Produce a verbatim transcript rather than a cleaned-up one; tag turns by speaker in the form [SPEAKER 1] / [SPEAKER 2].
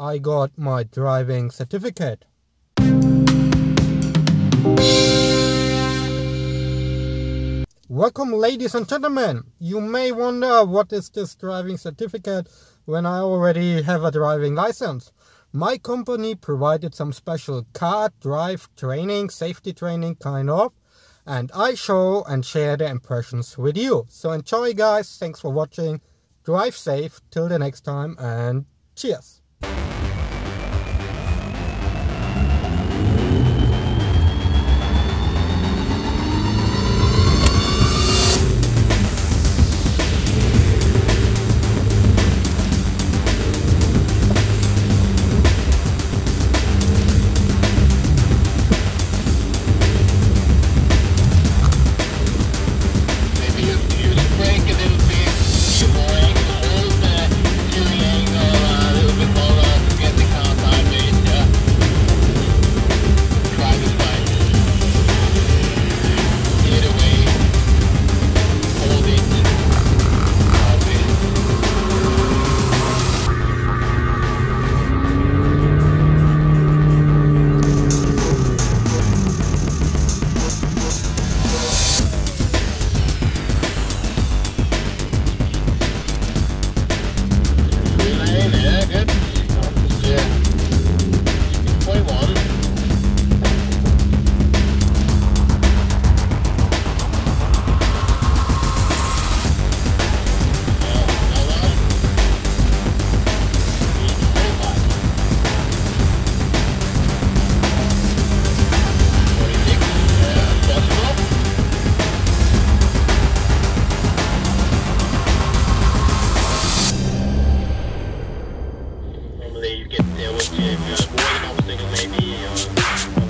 [SPEAKER 1] I got my driving certificate. Welcome, ladies and gentlemen. You may wonder, what is this driving certificate when I already have a driving license? My company provided some special car drive training, safety training kind of, and I show and share the impressions with you. So enjoy, guys. Thanks for watching. Drive safe till the next time, and cheers.
[SPEAKER 2] You get there with your, uh, boarding obstacle maybe, or